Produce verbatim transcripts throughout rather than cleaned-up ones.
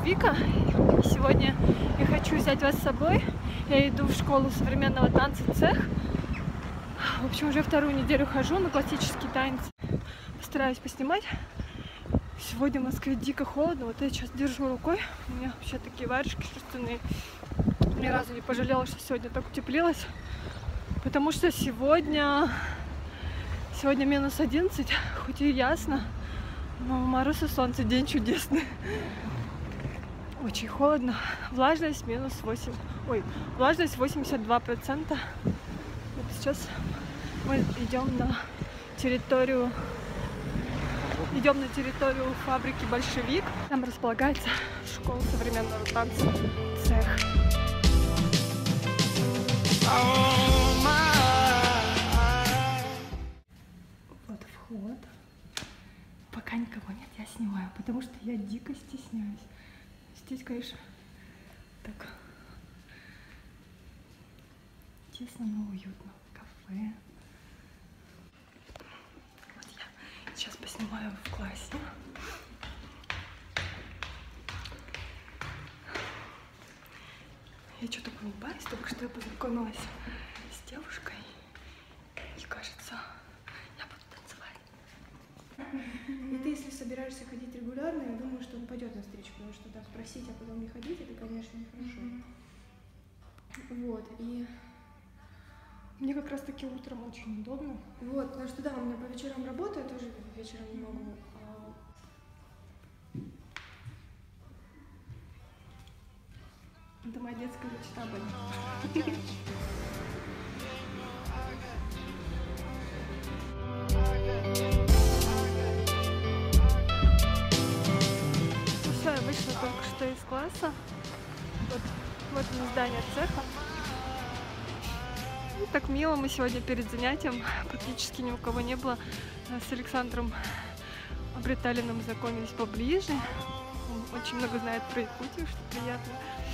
Вика. Сегодня я хочу взять вас с собой. Я иду в школу современного танца «Цех». В общем, уже вторую неделю хожу на классический танец. Постараюсь поснимать. Сегодня в Москве дико холодно. Вот я сейчас держу рукой. У меня вообще такие варежки шерстяные. Ни разу не пожалела, что сегодня так утеплилось. Потому что сегодня... Сегодня минус одиннадцать, хоть и ясно. Но мороз и солнце, день чудесный. Очень холодно. Влажность минус восемь. Ой, влажность восемьдесят два процента. Вот сейчас мы идем на территорию, идем на территорию фабрики «Большевик». Там располагается школа современного танца «Цех». Вот вход. Пока никого нет, я снимаю, потому что я дико стесняюсь. Здесь, конечно, так тесно, но уютно. Кафе. Вот я сейчас поснимаю в классе. Я что-то улыбаюсь, только что я познакомилась с девушкой. И кажется, я буду танцевать. И ты, если собираешься ходить регулярно, я думаю, что он пойдет на встречу, потому что так просить, а потом не ходить, это, конечно, нехорошо. Mm-hmm. Вот, и... Мне как раз таки утром очень удобно. Вот, потому что, да, у меня по вечерам работа, я тоже вечером не могу. А... Это моя детская мечта была. Вышла только что из класса. Вот, вот здание цеха. И так мило, мы сегодня перед занятием, практически ни у кого не было, с Александром Обреталиным знакомились поближе. Он очень много знает про Якутию, что приятно.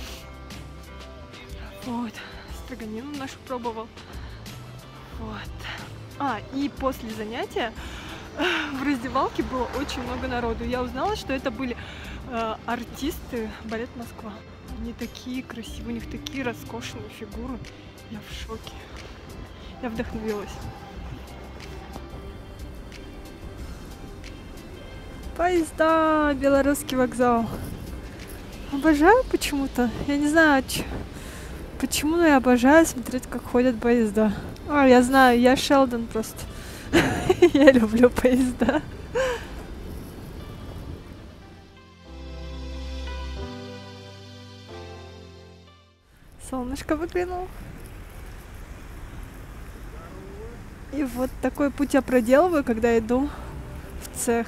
Вот, строганину нашу пробовал. Вот. А, и после занятия в раздевалке было очень много народу. Я узнала, что это были э, артисты балет Москва. Они такие красивые, у них такие роскошные фигуры. Я в шоке. Я вдохновилась. Поезда, Белорусский вокзал. Обожаю почему-то. Я не знаю, почему, но я обожаю смотреть, как ходят поезда. А, я знаю, я Шелдон просто. Я люблю поезда. Солнышко выглянуло. И вот такой путь я проделываю, когда иду в цех.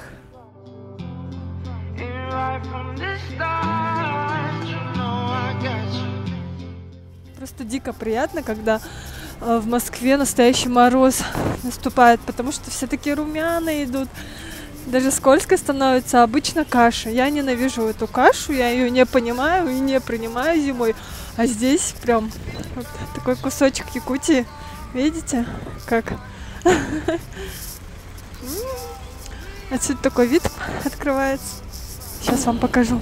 Просто дико приятно, когда в Москве настоящий мороз наступает, потому что все такие румяные идут. Даже скользко становится, обычно каша. Я ненавижу эту кашу, я ее не понимаю и не принимаю зимой. А здесь прям вот такой кусочек Якутии. Видите, как? Отсюда такой вид открывается. Сейчас вам покажу.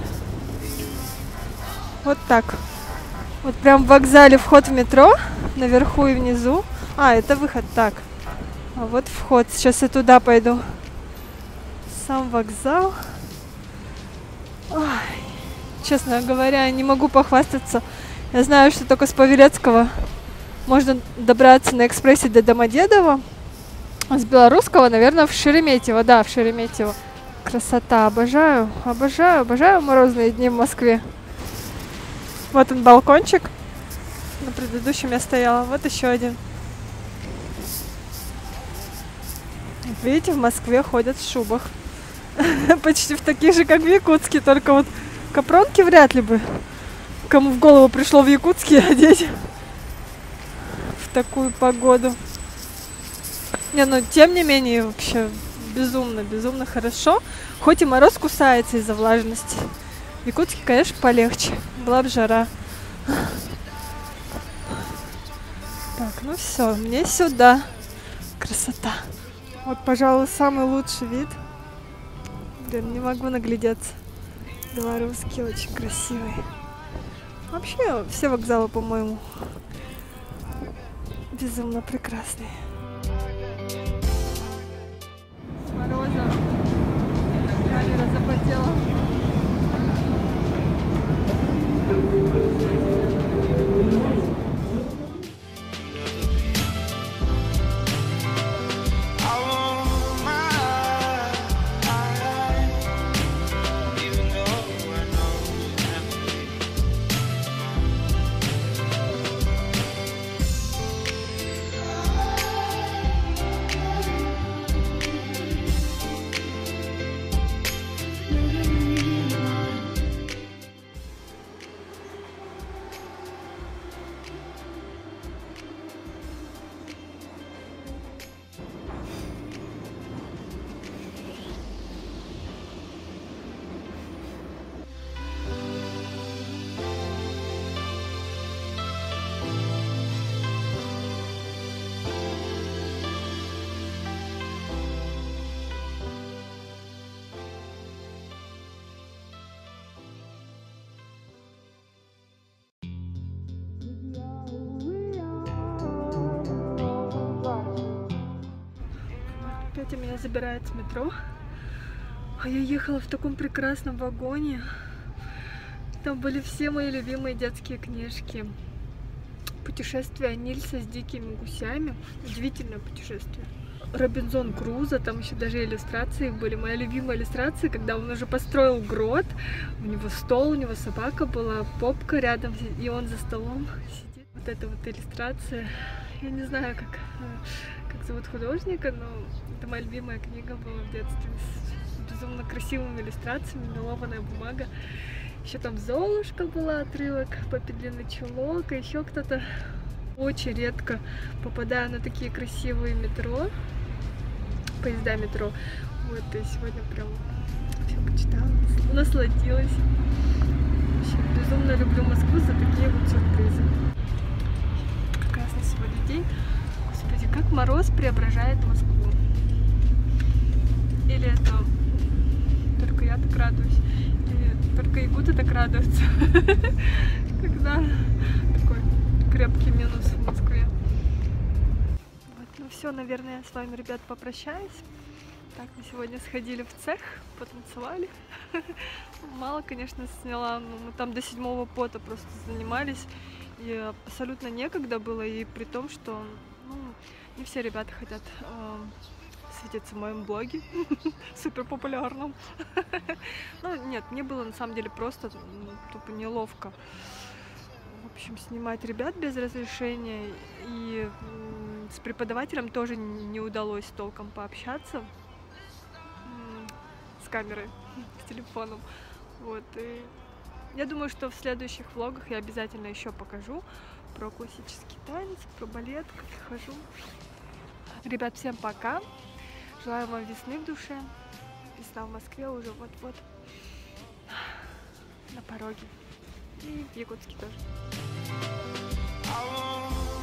Вот так. Вот прям в вокзале вход в метро, наверху и внизу. А, это выход, так. А вот вход. Сейчас я туда пойду. Сам вокзал. Ой, честно говоря, не могу похвастаться. Я знаю, что только с Павелецкого можно добраться на экспрессе до Домодедово. А с Белорусского, наверное, в Шереметьево. Да, в Шереметьево. Красота. Обожаю, обожаю, обожаю морозные дни в Москве. Вот он, балкончик. На предыдущем я стояла. Вот еще один. Видите, в Москве ходят в шубах. Почти в таких же, как в Якутске. Только вот капронки вряд ли бы кому в голову пришло в Якутске одеть в такую погоду. Не, ну тем не менее, вообще безумно, безумно хорошо. Хоть и мороз кусается из-за влажности. В Якутске, конечно, полегче. Была бы жара. Так, ну все, мне сюда. Красота. Вот, пожалуй, самый лучший вид. Блин, не могу наглядеться. Белорусский очень красивый. Вообще все вокзалы, по-моему, безумно прекрасные. С морозом камера запотела. Петя меня забирает с метро, а я ехала в таком прекрасном вагоне. Там были все мои любимые детские книжки. Путешествие Нильса с дикими гусями. Удивительное путешествие. Робинзон Крузо, там еще даже иллюстрации были. Моя любимая иллюстрация, когда он уже построил грот, у него стол, у него собака была, попка рядом, и он за столом сидит. Вот эта вот иллюстрация. Я не знаю, как, как зовут художника, но это моя любимая книга была в детстве с безумно красивыми иллюстрациями, мелованная бумага. Еще там Золушка была, отрывок, Папе длинный чулок, и еще кто-то. Очень редко попадаю на такие красивые метро, поезда метро. Вот, и сегодня прям все почитала, насладилась. Вообще, безумно люблю Москву за такие вот сюрпризы. Прекрасный сегодня день. Господи, как мороз преображает Москву. Или это только я так радуюсь, или только якуты так радуются, когда такой крепкий минус в Москве. Вот, ну все, наверное, я с вами, ребят, попрощаюсь. Так, мы сегодня сходили в цех, потанцевали. Мало, конечно, сняла, но мы там до седьмого пота просто занимались. И абсолютно некогда было, и при том, что ну, не все ребята хотят э, светиться в моем блоге, супер популярном. Ну, нет, мне было на самом деле просто тупо неловко. В общем, снимать ребят без разрешения, и с преподавателем тоже не удалось толком пообщаться с камерой, с телефоном. Вот, и я думаю, что в следующих влогах я обязательно еще покажу про классический танец, про балет, как я хожу. Ребят, всем пока! Желаю вам весны в душе. Весна в Москве уже вот-вот на пороге. И в Якутске тоже.